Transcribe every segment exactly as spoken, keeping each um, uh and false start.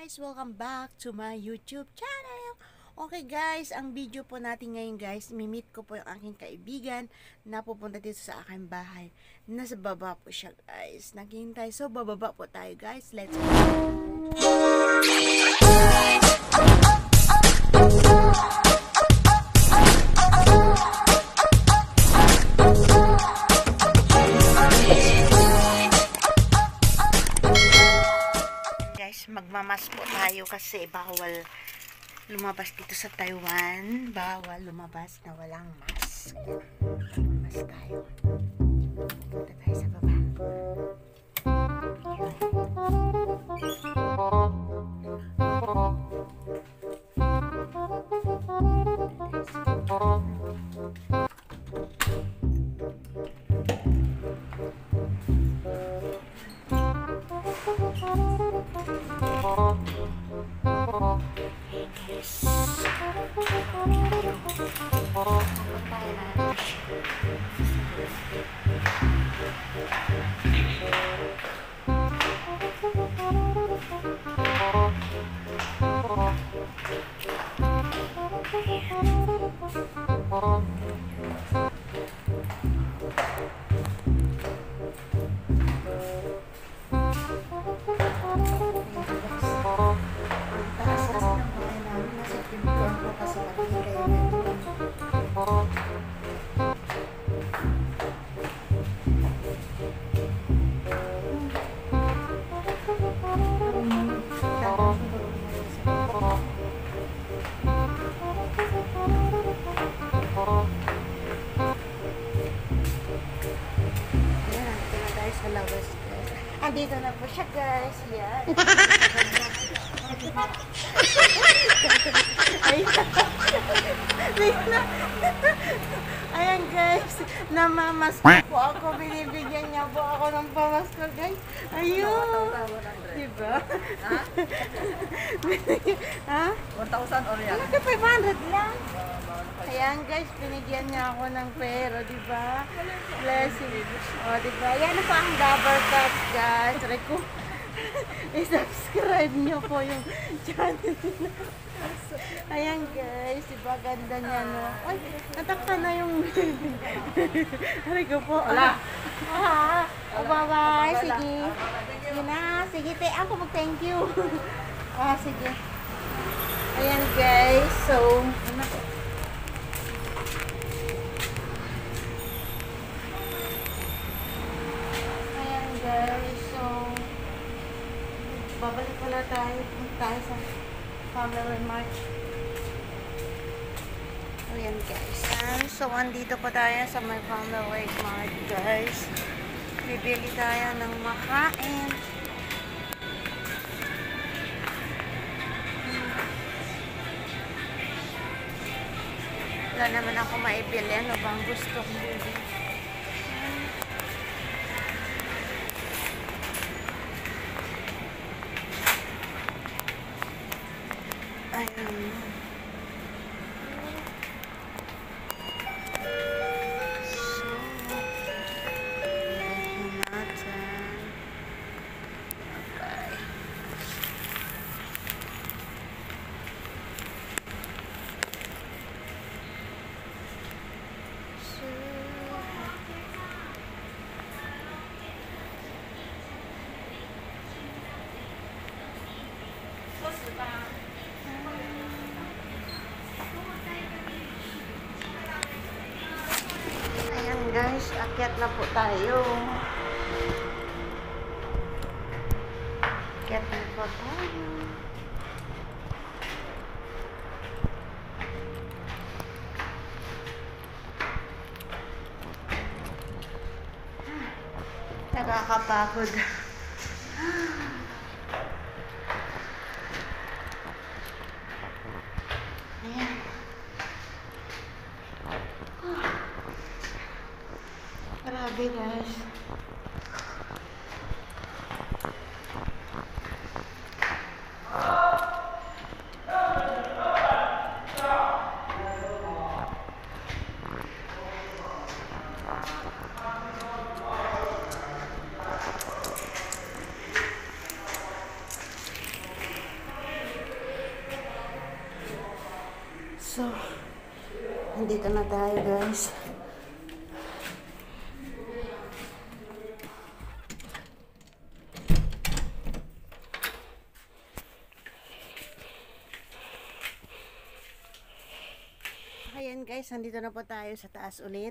guys! Welcome back to my YouTube channel! Okay guys, ang video po natin ngayon guys, mimit ko po yung aking kaibigan na pupunta dito sa aking bahay. Nasa baba po siya guys. Naghihintay. So bababa po tayo guys. Let's go! Magmamas po tayo kasi bawal lumabas dito sa Taiwan. Bawal lumabas na walang mask. Magmamas tayo. Punta tayo sa baba. Andito na po siya guys. Yan. Ayan guys. Namamas po ako. Binibigyan niya po ako ng pamasko guys. Ayun. Diba? Ha? Ha? one thousand or yan? Ano five hundred lang? Ayan guys, binigyan niya ako ng pera, diba? Blessing. O, diba? Yan po ang double cups guys. Reku, i-subscribe niyo po yung channel na. Ayan guys, diba? Ganda niya, no? Ay, natakpan na yung Reku po. Wala. Ah, oh, bye-bye. Sige. Sige na. Sige, te. Ako mag-thank you. Ah, sige. Ayan guys, so guys, so babalik pala tayo punta tayo sa Family Mart. Ayan guys, um, so andito pa tayo sa my Family Mart guys. Bibili tayo ng makain. Wala naman ako maibili. Ano bang gusto kong bili? Ayun. So, bilhin natin. Okay. So, ayan guys, akyat na po tayo. Akyat na po tayo. Nakakapagod. Ayan. Grabe guys. So, nandito na tayo guys. Ayan guys, nandito na po tayo sa taas ulit.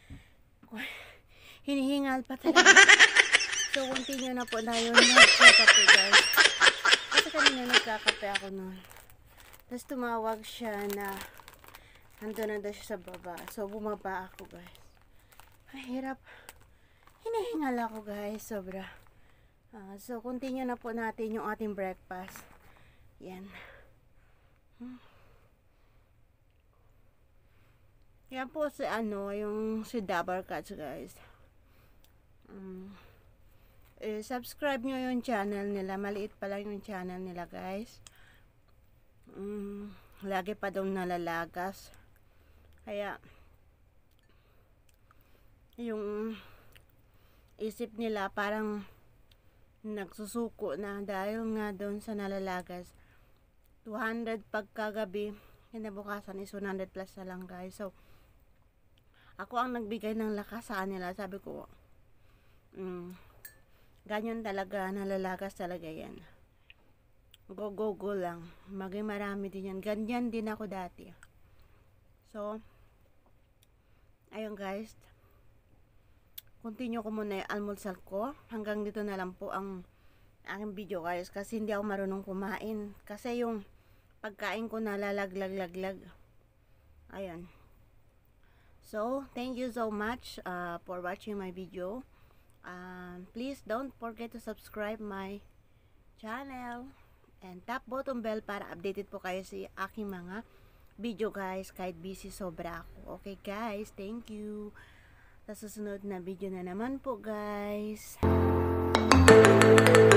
Hinihingal pa talaga. So, continue na po tayo nagkakape guys. Kasi kanina nagkakape ako nun. Tapos tumawag siya na nandun na daw siya sa baba. So, bumaba ako guys. Ay, hirap. Hinihingal ako guys, sobra. Uh, so, continue na po natin yung ating breakfast. Yan. Hmm. Yan po si ano, yung si Dabar Cats guys. Um, eh, subscribe nyo yung channel nila. Maliit pa lang yung channel nila guys. Um, lagi pa daw nalalagas. Kaya yung isip nila parang nagsusuko na dahil nga doon sa nalalagas. Two hundred pagkagabi, kinabukasan is one hundred plus na lang guys. So ako ang nagbigay ng lakas sa kanila. Sabi ko, mm, ganyan talaga, nalalagas talaga yan. Go, go, go lang. Maging marami din yan. Ganyan din ako dati. So, ayun guys. Continue ko muna yung almusal ko. Hanggang dito na lang po ang aking video guys. Kasi hindi ako marunong kumain. Kasi yung pagkain ko nalalaglag-laglag. Ayan. So, thank you so much uh, for watching my video. Um, please don't forget to subscribe my channel. And tap button bell para updated po kayo sa aking mga video guys. Kahit busy sobra ako. Okay guys, thank you. Sa susunod na video na naman po guys.